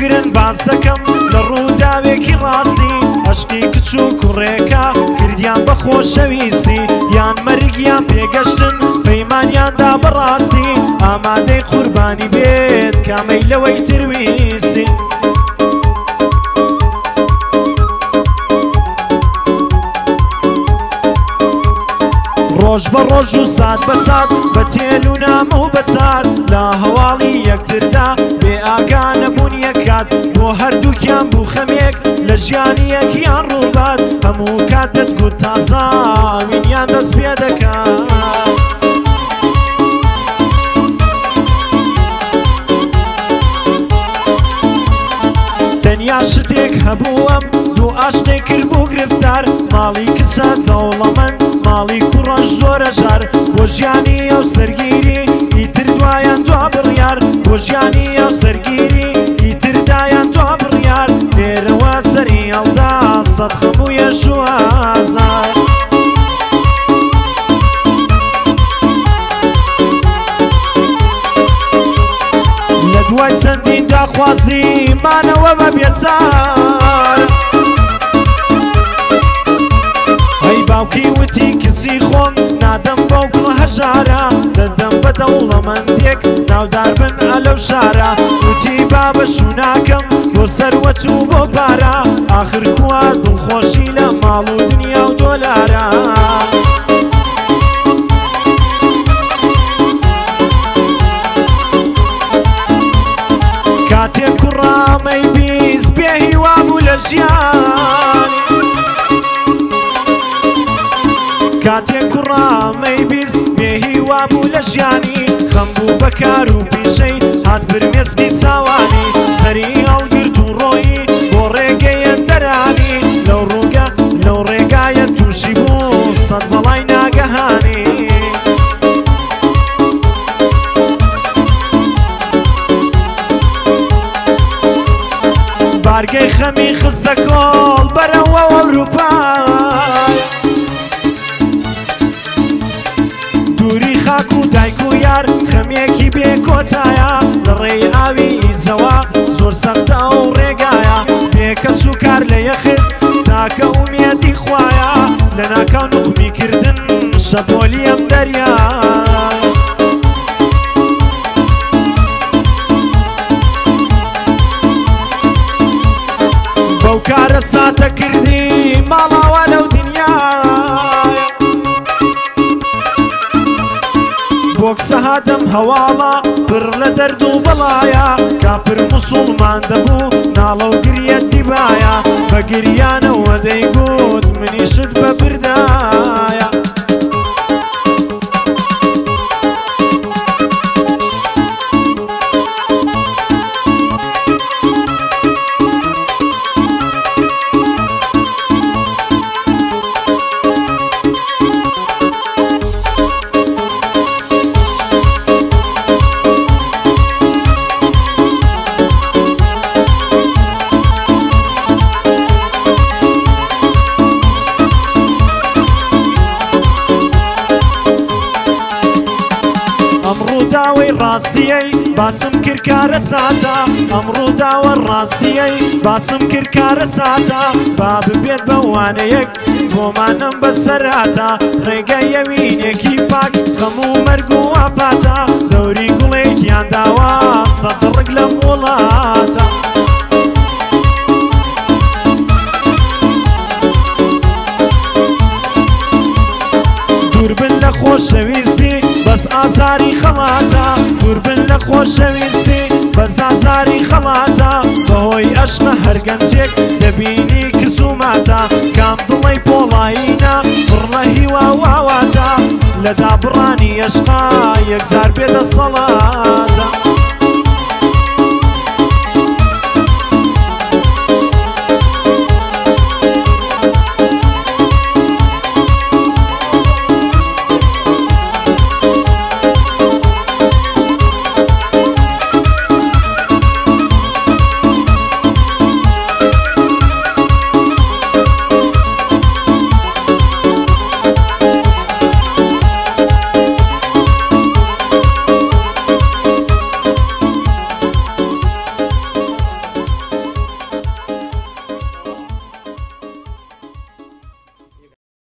بگرن باز دەکەم لە ڕووداوێکی ڕاستی عەشقی کچ و کوڕێکە کردیان بە خۆشەویستی یان مەرگیان پێگەشتن پەیمانیاندا بەڕاستی ئامادەی قوربانی بێت کامەی لەوەی ترویستی ڕۆژ بە ڕۆژ و سات بە سات بە تێل و نامە و بە چار لە هەواڵی یەکتردا بێ ئاگانە بوون یەکات بۆ هەردووکیان بوو خەمێک لە ژیانی یەکیان ڕووبات هەموو کاتت گوت تازە وینیان دەست پێ دەکات تەنیا شتێک هەبووەم دوو ئاشتێک کرد بوو گرفتار ماڵی کچە دەوڵەمەند ماڵی کوڕەش زۆرە ژار بۆ ژیانی ئەو سەرگیری ئیتر دوایان دوا بڕیار بۆ ژیانی ئەو سەرگیری ئیتر دایان دوا بڕیار لێرەوە سەری هەڵدا سەد خەموویە شوازار لە دوای چەندین داخوازی مانەوە بە بێزار ئەی باوکی وتی کچی خۆم نادەم بەو کوڕە هەژارە دەدەم بە دەوڵەمەندێک ناودار بن ئەلەو شارە وتی با بەشوو ناکەم بۆ سەروەت و بۆ پارە ئاخر کووە دڵخۆشی لە ماڵ و دنیا و دۆلارە کاتێک کوڕامەی بیست بێ هیوا بوو لە ژیان کاتێک کوڕامەی بیست بێ هیوا بوو لە ژیانی خەم بوو بە کار و پیشەی هات فرمێسکی چاوانی سەری هەڵگرت و ڕۆیی بۆ ڕێگەیە دەرانی لەو ڕێگایە تووشی بوو سەد بەڵای ناگەهانی بارگەی خەمی خستە کۆڵ بەرەوە ئەوروپای دووری خاک و دایک و یار خەمێکی بێ کۆتایە لە ڕێی ئاوی جەوا زۆر سەختە ئەو ڕێگایە بێکەس و کار لە یەخت تاکە ئومێدی خوایە لە ناکاو نوخمی کردن شەپۆلی ئەم دەریا بەو کارە ساتە کردی ماڵاوە لەو دنیای بۆ کسە هاتم هەواڵە پڕ لە دەرد و بەڵایە کافر موسڵمان دەبوو ناڵە و گریەت دیبایە بە گریانەوە دەیگوت منیشت بە بردایە ڕاستیەی باسم کرد کارە ساتە ئەمڕۆ داوە ڕاستیەی باسم کرد کارە ساتە با ببێت بەوانەیەک بۆمانم بەسەراتە ڕێگەی یەوینێکی پاک خەم و مەرگ و ئاپاتە دەوری گوڵێکیان داوە سەد ڕگ لەم وڵاتە دووربن لە خۆشەویستی بەس ئازاری خەڵاتە دووربن لە خۆشەویستی بەس ئازاری خەڵاتە بەهۆی ئەشقە هەرگەنجێک دەبینی کزوماتە کام دڵی پۆڵایینە پڕ لە هیوا و ئاواتە لە دابڕانی ئەشقا یەکجار بێدە سەڵات